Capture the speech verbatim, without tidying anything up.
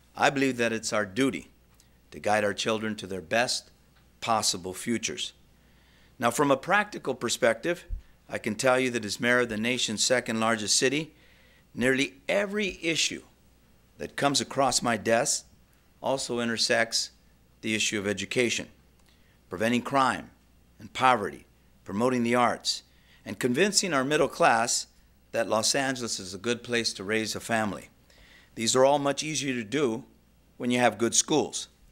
I believe that it's our duty to guide our children to their best possible futures. Now, from a practical perspective, I can tell you that as mayor of the nation's second largest city, nearly every issue that comes across my desk also intersects the issue of education, preventing crime and poverty, promoting the arts, and convincing our middle class that Los Angeles is a good place to raise a family. These are all much easier to do when you have good schools.